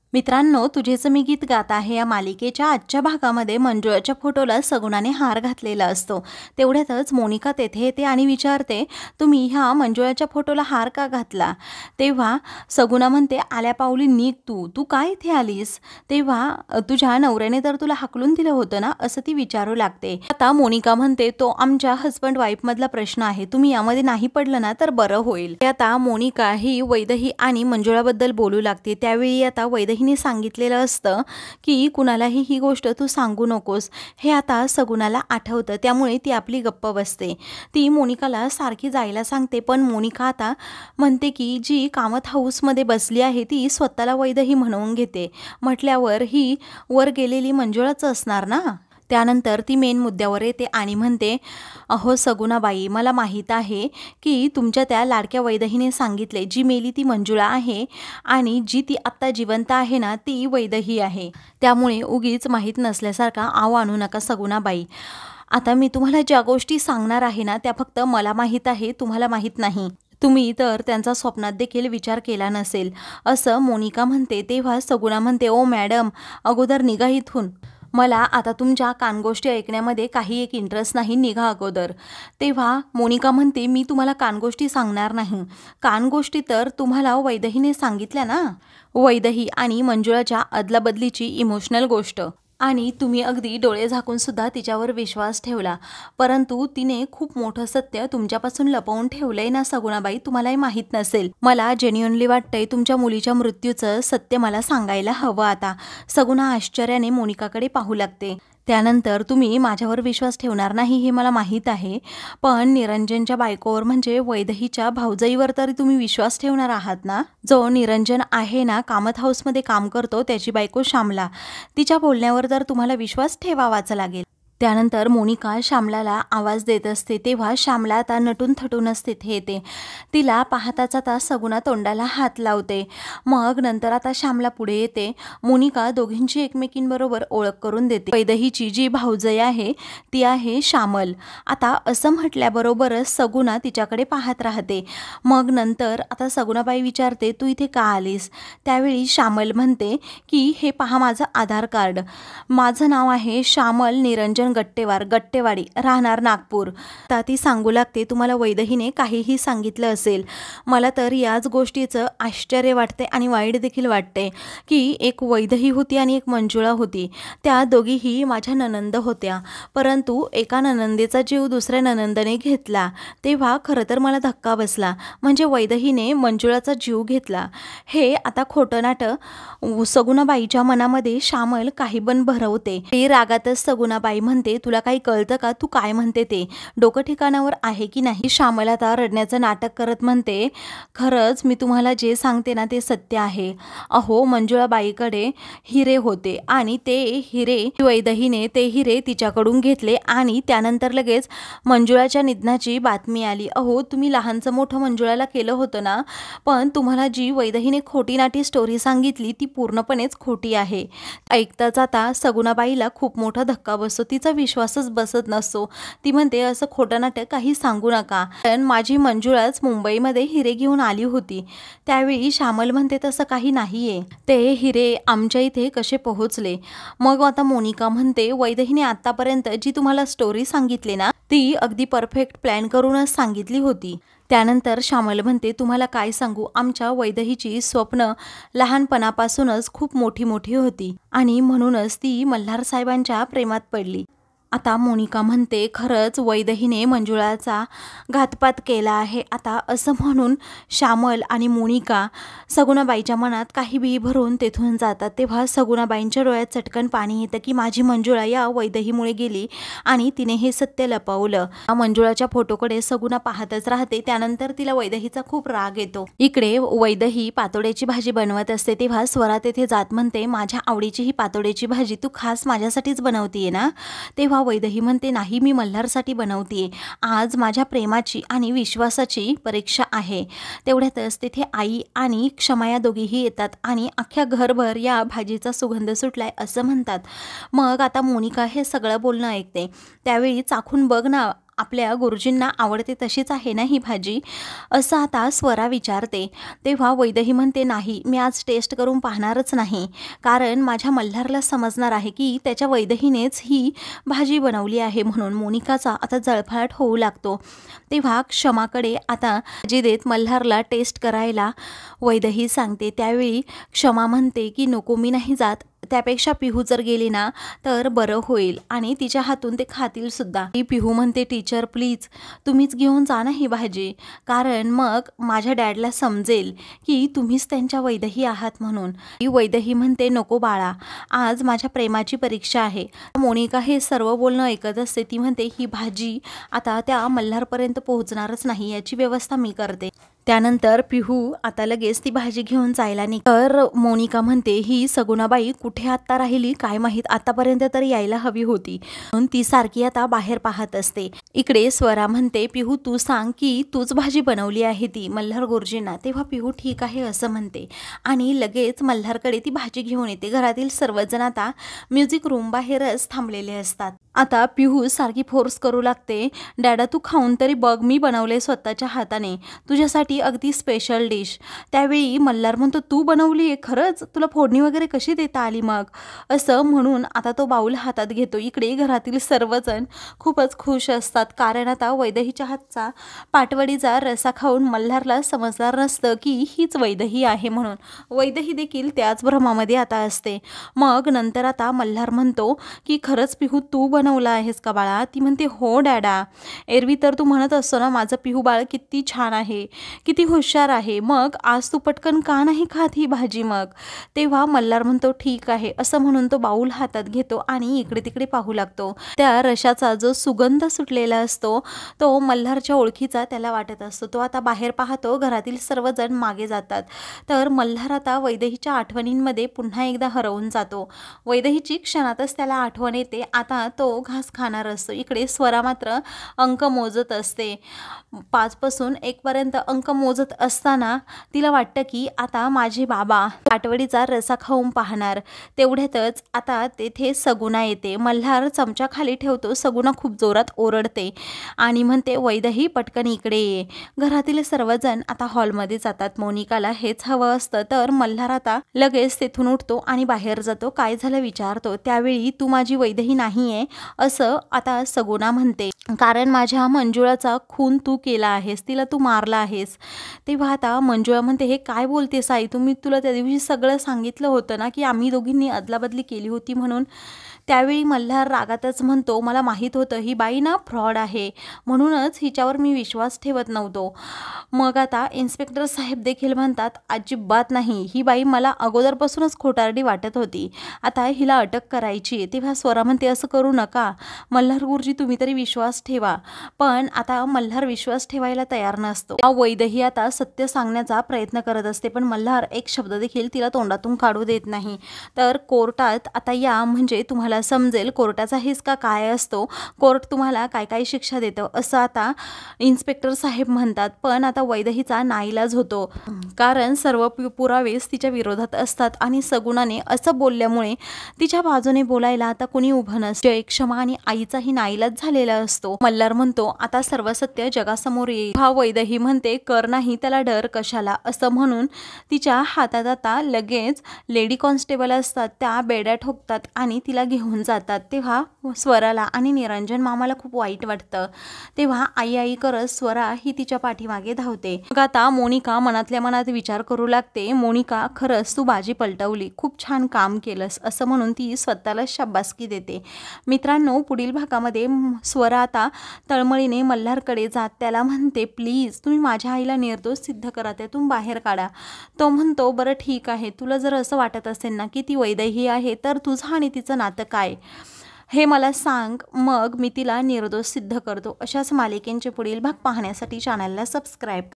मित्रांनो, तुझेच मी गीत गात आहे या मालिकेच्या आजच्या भागामध्ये मंजुळाच्या फोटोला सगुणाने हार घातलेला असतो। तेवढ्यातच मोनिका तेथे येते आणि विचारते, तुम्ही ह्या मंजुळाच्या फोटोला हार का घातला? तेव्हा सगुणा म्हणते, आल्या पावली निघ तू काय इथे आलीस? तेव्हा तुझ्या नवऱ्याने तर तुला हाकलून दिलं होतं ना, असं ती विचारू लागते। आता मोनिका म्हणते, तो आमच्या हस्बंड वाईफ मधला प्रश्न आहे, तुम्ही यामध्ये नाही पडलं ना तर बरं होईल। आता मोनिका ही वैदेही आणि मंजुळाबद्दल बोलू लागते। त्यावेळी आता वैदेहीने सांगितलेलं असतं की कुणालाही ही गोष्ट तू सांगू नकोस, हे आता सगुणाला आठवतं। त्यामुळे ती आपली गप्प बसते। ती मोनिकाला सारखी जायला सांगते, पण मोनिका आता म्हणते की जी कामत हाऊसमध्ये बसली आहे ती स्वतःला वैदेही म्हणवून घेते, म्हटल्यावर ही वर गेलेली मंजुळाच असणार ना। त्यानंतर ती मेन मुद्द्यावर येते आणि म्हणते, अहो सगुणाबाई, मला माहीत आहे की तुमच्या त्या लाडक्या वैदेहीने सांगितले जी मेली ती मंजुळा आहे आणि जी ती आत्ता जिवंत आहे ना ती वैदेही आहे। त्यामुळे उगीच माहीत नसल्यासारखा आव आणू नका सगुणाबाई। आता मी तुम्हाला ज्या गोष्टी सांगणार आहे ना त्या फक्त मला माहीत आहे, तुम्हाला माहीत नाही। तुम्ही तर त्यांचा स्वप्नात देखील विचार केला नसेल, असं मोनिका म्हणते। तेव्हा सगुणा म्हणते, ओ मॅडम, अगोदर निघा इथून, मला आता तुमच्या कानगोष्टी ऐकण्यामध्ये काही एक इंटरेस्ट नाही, निघा अगोदर। तेव्हा मोनिका म्हणते, मी तुम्हाला कानगोष्टी सांगणार नाही, कानगोष्टी तर तुम्हाला वैदेहीने सांगितल्या ना, वैदेही आणि मंजुळाच्या अदलाबदलीची इमोशनल गोष्ट, आणि तुम्ही अगदी डोळे झाकून सुद्धा तिच्यावर विश्वास ठेवला, परंतु तिने खूप मोठं सत्य तुमच्यापासून लपवून ठेवलंय ना सगुणाबाई, तुम्हालाही माहीत नसेल। मला जेन्युइनली वाटतंय तुमच्या मुलीच्या मृत्यूचं सत्य मला सांगायला हवं आता। सगुणा आश्चर्याने मोनिकाकडे पाहू लागते। त्यानंतर तुम्ही माझ्यावर विश्वास ठेवणार नाही हे मला माहीत आहे, पण निरंजनच्या बायकोवर म्हणजे वैदेहीच्या भाऊजाईवर तरी तुम्ही विश्वास ठेवणार आहात ना? जो निरंजन आहे ना, कामत हाऊसमध्ये काम करतो, त्याची बायको श्यामला, तिच्या बोलण्यावर तर तुम्हाला विश्वास ठेवावाच लागेल। त्यानंतर मोनिका श्यामलाला आवाज देत असते। तेव्हा श्यामला आता नटून थटूनच तिथे येते। तिला पाहताच आता सगुणा तोंडाला हात लावते। मग नंतर आता श्यामला पुढे येते। मोनिका दोघींची एकमेकींबरोबर ओळख करून देते। वैदेहीची जी भाऊजाई आहे ती आहे श्यामल। आता असं म्हटल्याबरोबरच सगुणा तिच्याकडे पाहत राहते। मग नंतर आता सगुणाबाई विचारते, तू इथे का आलीस? त्यावेळी श्यामल म्हणते की हे पहा माझं आधार कार्ड, माझं नाव आहे श्यामल निरंजन गट्टेवाडी, राहणार नागपूर। आता ती सांगू लागते, तुम्हाला वैदेहीने काहीही सांगितलं असेल, मला तर याच गोष्टीचं आश्चर्य वाटते आणि वाईट देखील वाटते की एक वैदेही होती आणि एक मंजुळा होती, त्या दोघीही माझ्या ननंद होत्या, परंतु एका ननंदेचा जीव दुसऱ्या ननंदने घेतला। तेव्हा खरं तर मला धक्का बसला, म्हणजे वैदेहीने मंजुळाचा जीव घेतला। हे आता खोटं नाटं सगुणाबाईच्या मनामध्ये श्यामल काही पण भरवते। ते रागातच सगुणाबाई म्हणते, तुला काही कळतं का? तू काय म्हणते ते डोकं ठिकाणावर आहे की नाही? श्यामल आता रडण्याचं नाटक करत म्हणते, खरंच मी तुम्हाला जे सांगते ना ते सत्य आहे। अहो मंजुळाबाईकडे हिरे होते आणि ते हिरे वैदेहीने ते हिरे तिच्याकडून घेतले आणि त्यानंतर लगेच मंजुळाच्या निधनाची बातमी आली। अहो तुम्ही लहानचं मोठं मंजुळाला केलं होतं ना, पण तुम्हाला जी वैदेहीने खोटी नाटी स्टोरी सांगितली ती पूर्णपणेच खोटी आहे। ऐकताच आता सगुणाबाईला खूप मोठा धक्का बसतो, तिचा विश्वासच बसत नसतो। ती म्हणते, असं खोटं नाटक काही सांगू नका, पण माझी मंजुळाच मुंबईमध्ये हिरे घेऊन आली होती। त्यावेळी श्यामल म्हणते, तसं काही नाहीये, ते हिरे आमच्या इथे कसे पोहोचले? मग आता मोनिका म्हणते, वैदेहीने आतापर्यंत जी तुम्हाला स्टोरी सांगितली ना ती अगदी परफेक्ट प्लॅन करूनच सांगितली होती। त्यानंतर श्यामल म्हणते, तुम्हाला काय सांगू, आमच्या वैदेहीची स्वप्न लहानपणापासूनच खूप मोठी होती आणि म्हणूनच ती मल्हार साहेबांच्या प्रेमात पडली। आता मोनिका म्हणते, खरंच वैदेहीने मंजुळाचा घातपात केला आहे। आता असं म्हणून श्यामल आणि मोनिका सगुणाबाईच्या मनात काही बी भरून तेथून जातात। तेव्हा सगुणाबाईंच्या डोळ्यात चटकन पाणी येतं की माझी मंजुळा या वैदेहीमुळे गेली आणि तिने हे सत्य लपवलं। मंजुळाच्या फोटोकडे सगुणा पाहतच राहते। त्यानंतर तिला वैदेहीचा खूप राग येतो। इकडे वैदेही पातोड्याची भाजी बनवत असते। तेव्हा स्वरा तेथे जात म्हणते, माझ्या आवडीची ही पातोड्याची भाजी तू खास माझ्यासाठीच बनवतीये ना? तेव्हा वैदेही म्हणते, नाही, मी मल्हारसाठी बनवतीये, आज माझ्या प्रेमाची आणि विश्वासाची परीक्षा आहे। तेवढ्यातच तिथे आई आणि क्षमा या दोघीही येतात आणि अख्ख्या घरभर या भाजीचा सुगंध सुटलाय असं म्हणतात। मग आता मोनिका हे सगळं बोलणं ऐकते। त्यावेळी चाखून बघ ना, आपल्या गुरुजींना आवडते तशीच आहे ना ही भाजी, असं आता स्वरा विचारते. तेव्हा वैदेही म्हणते, नाही, मी आज टेस्ट करून पाहणारच नाही, कारण माझ्या मल्हारला समजणार आहे की त्याच्या वैदेहीनेच ही भाजी बनवली आहे म्हणून. मोनिकाचा आता जळफळाट होऊ लागतो. तेव्हा क्षमाकडे आता भाजी देत मल्हारला टेस्ट करायला वैदेही सांगते. त्यावेळी क्षमा म्हणते की नको, मी नाही जात, त्यापेक्षा पिहू जर गेली ना तर बरं होईल आणि तिच्या हातून ते खातील सुद्धा. ही पिहू म्हणते, टीचर प्लीज तुम्हीच घेऊन जा ना ही भाजी, कारण मग माझ्या डॅडला समजेल की तुम्हीच त्यांच्या वैदेही आहात म्हणून. ही वैदेही म्हणते, नको बाळा, आज माझ्या प्रेमाची परीक्षा आहे. मोनिका हे सर्व बोलणं ऐकत असते. ती म्हणते, ही भाजी आता त्या मल्हारपर्यंत पोहोचणारच नाही, याची व्यवस्था मी करते. त्यानंतर पिहू आता लगेच ती भाजी घेऊन जायला तर मोनिका म्हणते, ही सगुणाबाई कुठे आत्ता राहिली काय माहीत, आतापर्यंत तर यायला हवी होती, म्हणून ती सारखी आता बाहेर पाहत असते. इकडे स्वरा म्हणते, पिहू तू सांग की तूच भाजी बनवली आहे ती मल्हार गुरुजींना. तेव्हा पिहू ठीक आहे असं म्हणते आणि लगेच मल्हारकडे ती भाजी घेऊन येते. घरातील सर्वजण आता म्युझिक रूम बाहेरच थांबलेले असतात. आता पिहू सारखी फोर्स करू लागते, डॅडा तू खाऊन तरी बघ, मी बनवले स्वतःच्या हाताने तुझ्यासाठी अगदी स्पेशल डिश. त्यावेळी मल्हार म्हणतो, तू बनवली आहे खरंच, तुला फोडणी वगैरे कशी देता आली मग, असं म्हणून आता तो बाऊल हातात घेतो. इकडे घरातील सर्वजण खूपच खुश असतात, कारण आता वैदेहीच्या हातचा पाटवडीचा रसा खाऊन मल्हारला समजणार नसतं की हीच वैदेही आहे म्हणून. वैदेही देखील त्याच भ्रमामध्ये आता असते. मग नंतर आता मल्हार म्हणतो की खरंच पिहू तू बनवला आहेस का बाळा. ती म्हणते, हो डॅडा, एरवी तर तू म्हणत असतो ना माझं पिहू बाळ किती छान आहे, किती हुशार आहे, मग आज तू पटकन का नाही खात ही भाजी मग. तेव्हा मल्हार म्हणतो, ठीक आहे असं म्हणून तो बाऊल हातात घेतो आणि इकडे तिकडे पाहू लागतो. त्या रशाचा जो सुगंध सुटलेला असतो तो मल्हारच्या ओळखीचा त्याला वाटत असतो. तो आता बाहेर पाहतो, घरातील सर्वजण मागे जातात. तर मल्हार आता वैदेहीच्या आठवणींमध्ये पुन्हा एकदा हरवून जातो. वैदेहीची क्षणातच त्याला आठवण येते. आता तो घास खाणार असतो. इकडे स्वरा मात्र अंक मोजत असते. 5 पासून 1 पर्यंत अंक मोजत असताना तिला वाटतं की आता माझे बाबा पाटवडीचा रसा खाऊन पाहणार. तेवढ्यातच आता तेथे सगुणा येते. मल्हार चमचा खाली ठेवतो. सगुणा खूप जोरात ओरडते आणि म्हणते, वैदेही पटकन इकडे ये. घरातील सर्वजण आता हॉलमध्ये जातात. मोनिकाला हेच हवं असतं, तर मल्हार आता लगेच तेथून उठतो आणि बाहेर जातो. काय झालं विचारतो. त्यावेळी तू माझी वैदेही नाहीये असं आता सगुणा म्हणते, कारण माझ्या मंजुळाचा खून तू केला आहेस, तिला तू मारला आहेस. तेव्हा आता मंजुळा म्हणते, हे काय बोलतेस आई, तुम्ही तुला त्या दिवशी सगळं सांगितलं होतं ना की आम्ही दोघींनी अदलाबदली केली होती म्हणून. त्यावेळी मल्हार रागातच म्हणतो, मला माहीत होतं ही बाई ना फ्रॉड आहे, म्हणूनच हिच्यावर मी विश्वास ठेवत नव्हतो. मग आता इन्स्पेक्टर साहेब देखील म्हणतात, अजिबात नाही, ही बाई मला अगोदरपासूनच खोटारडी वाटत होती, आता हिला अटक करायची. तेव्हा स्वरा म्हणते, असं करू नका मल्हार गुरुजी, तुम्ही तरी विश्वास ठेवा. पण आता मल्हार विश्वास ठेवायला तयार नसतो. वैदेही आता सत्य सांगण्याचा प्रयत्न करत असते, पण मल्हार एक शब्द देखील तिला तोंडातून काढू देत नाही. तर कोर्टात आता या, म्हणजे तुम्हाला समजेल कोर्टाचा हिसका काय असतो, कोर्ट तुम्हाला काय काय शिक्षा देतं असं आता इन्स्पेक्टर साहेब म्हणतात. पण आता वैदेहीचा नाईलाज होतो, कारण सर्व पुरावेच तिच्या विरोधात असतात आणि सगुणाने असं बोलल्यामुळे तिच्या बाजूने बोलायला आता कोणी उभं नसतं. क्षमा आणि आईचाही नाईलाज झालेला असतो. मल्हार म्हणतो, आता सर्व सत्य जगासमोर येईल. हा वैदेही म्हणते, कर नाही त्याला डर कशाला, असं म्हणून तिच्या हातात आता लगेच लेडी कॉन्स्टेबल असतात, त्या बेड्या ठोकतात आणि तिला घेऊन जातात. तेव्हा स्वराला आणि निरंजन मामाला खूप वाईट वाटतं. तेव्हा आई आई करत स्वरा ही तिच्या पाठीमागे धावते. मग आता मोनिका मनातल्या मनात विचार करू लागते, मोनिका खरंच तू बाजी पलटवली, खूप छान काम केलंस, असं म्हणून ती स्वतःला शाबासकी देते. मित्रांनो, पुढील भागामध्ये स्वरा आता तळमळीने मल्हारकडे जात त्याला म्हणते, प्लीज तुम्ही माझ्या आईला निर्दोष सिद्ध करा, त्यातून बाहेर काढा. तो म्हणतो, बरं ठीक आहे, तुला जर असं वाटत असेल ना की ती वैदेही आहे, तर तुझं आणि तिचं नातं काय हे मला सांग, मग मी तिला निर्दोष सिद्ध करतो. अशाच मालिकेंचे पुढील भाग पाहण्यासाठी चॅनलला सबस्क्राईब